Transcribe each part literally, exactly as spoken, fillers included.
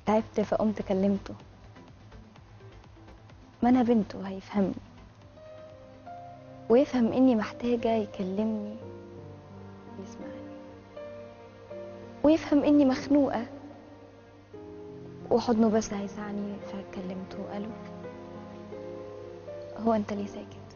تعبت فقمت كلمته. ما انا بنته هيفهمني ويفهم اني محتاجه يكلمني ويسمعني، ويفهم اني مخنوقه وحضنه بس هيسعني. فكلمته وقاله هو انت ليه ساكت؟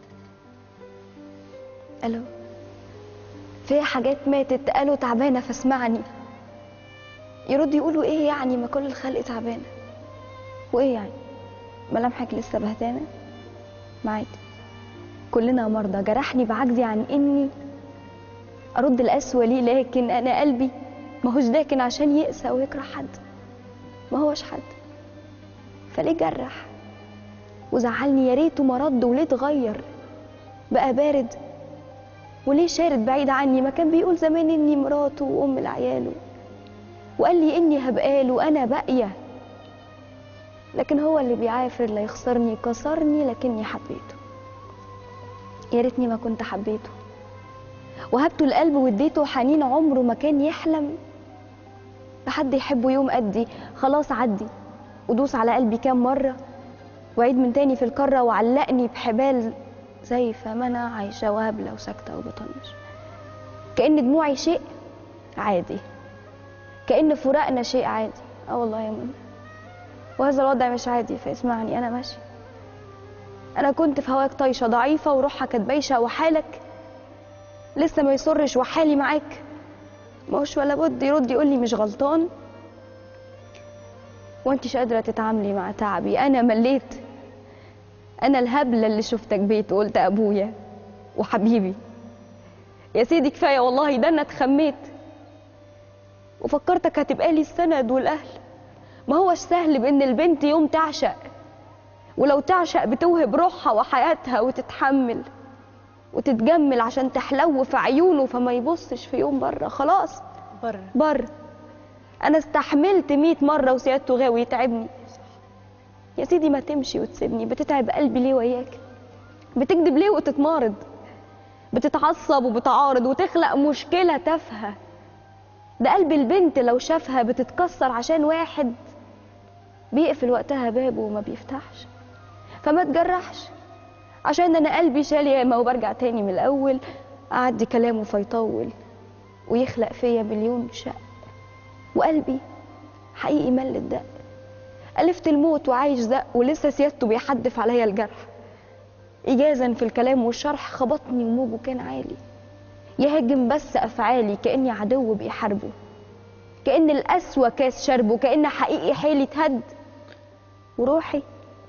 قاله في حاجات ماتت، قالوا تعبانه فاسمعني. يرد يقولوا ايه يعني ما كل الخلق تعبانه، وايه يعني ملامحك لسه بهتانه؟ ما عادي كلنا مرضى. جرحني بعجزي عن اني ارد القسوه ليه، لكن انا قلبي ما هوش داكن عشان يقسى ويكره حد، ما هوش حد. فليه جرح وزعلني؟ يا ريته ما رد وليه اتغير بقى بارد، وليه شارد بعيد عني؟ ما كان بيقول زمان اني مراته وام لعياله، وقال لي اني هبقاله وانا باقيه. لكن هو اللي بيعافر لا يخسرني، كسرني لكني حبيته. يا ريتني ما كنت حبيته وهبته القلب واديته حنين عمره ما كان يحلم بحد يحبه يوم قدي. خلاص عدي ودوس على قلبي كام مره وعيد من تاني في الكره، وعلقني بحبال زي فما انا عايشه وهبله وساكته وبطنش. كأن دموعي شيء عادي، كأن فراقنا شيء عادي. اه والله يا منى، وهذا الوضع مش عادي. فاسمعني انا ماشي، انا كنت في هواك طايشه ضعيفه وروحها كانت بايشه، وحالك لسه ما يسرش وحالي معاك ما هوش ولا بد. يرد يقول لي مش غلطان وانتش قادره تتعاملي مع تعبي. انا مليت، انا الهبله اللي شفتك بيت وقلت ابويا وحبيبي. يا سيدي كفايه والله، ده انا اتخميت وفكرتك هتبقى لي السند والاهل. ما هوش سهل بان البنت يوم تعشق، ولو تعشق بتوهب روحها وحياتها وتتحمل وتتجمل عشان تحلو في عيونه، فما يبصش في يوم بره. خلاص بره بره. انا استحملت مية مره وسيادته غاوي يتعبني. يا سيدي ما تمشي وتسيبني، بتتعب قلبي ليه وياك؟ بتكذب ليه وتتمارض؟ بتتعصب وبتعارض وتخلق مشكله تافهه. ده قلب البنت لو شافها بتتكسر عشان واحد بيقفل وقتها بابه وما بيفتحش. فما تجرحش عشان انا قلبي شال ياما وبرجع تاني من الاول. اعدي كلامه فيطول ويخلق فيا مليون شق، وقلبي حقيقي مل الدق. ألفت الموت وعايش زق، ولسه سيادته بيحدف عليا الجرح. إجازا في الكلام والشرح خبطني وموجه كان عالي، يهاجم بس أفعالي كأني عدو بيحاربه، كأن القسوة كاس شربه، كأن حقيقي حيلي اتهد وروحي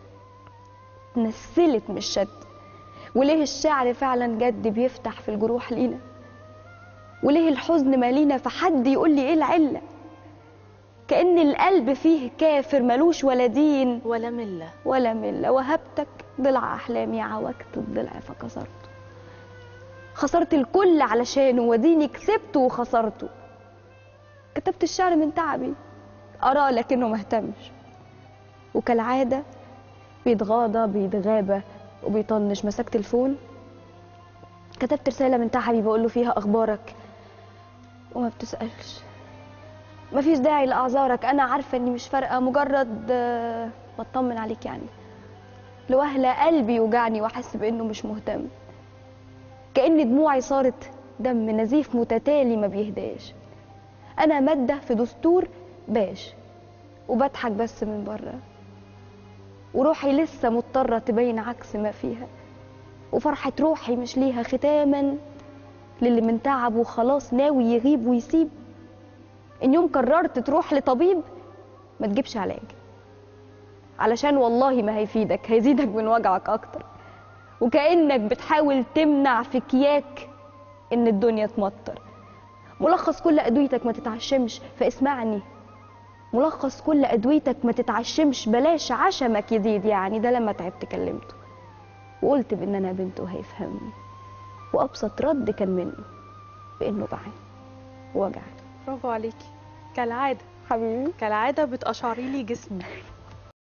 نسلت من الشد. وليه الشعر فعلا جد بيفتح في الجروح لينا؟ وليه الحزن مالينا؟ فحد يقول لي ايه العله؟ كأن القلب فيه كافر ملوش ولا دين ولا مله ولا مله. وهبتك ضلع احلامي، عوجت الضلع فكسرته. خسرت الكل علشانه وديني كسبته وخسرته. كتبت الشعر من تعبي اراه لكنه مهتمش، وكالعاده بيتغاضى بيتغابى وبيطنش. مسكت الفون كتبت رساله من تعبي بقول له فيها اخبارك وما بتسالش. مفيش داعي لاعذارك، انا عارفه اني مش فارقه، مجرد بطمن عليك يعني. لوهله قلبي يوجعني واحس بانه مش مهتم، كأن دموعي صارت دم نزيف متتالي ما بيهداش. انا ماده في دستور باش وبضحك بس من بره، وروحي لسه مضطره تبين عكس ما فيها. وفرحه روحي مش ليها ختاما للي من تعبه خلاص ناوي يغيب ويسيب. ان يوم قررت تروح لطبيب ما تجيبش علاج، علشان والله ما هيفيدك، هيزيدك من وجعك اكتر. وكأنك بتحاول تمنع في كياك ان الدنيا تمطر. ملخص كل ادويتك ما تتعشمش، فاسمعني ملخص كل ادويتك ما تتعشمش. بلاش عشمك يزيد يعني. ده لما تعبت كلمته وقلت بان انا بنته هيفهمني، وابسط رد كان منه بانه بعاني ووجعني. برافو عليكي كالعاده حبيبي كالعاده بتقشعري لي جسمي.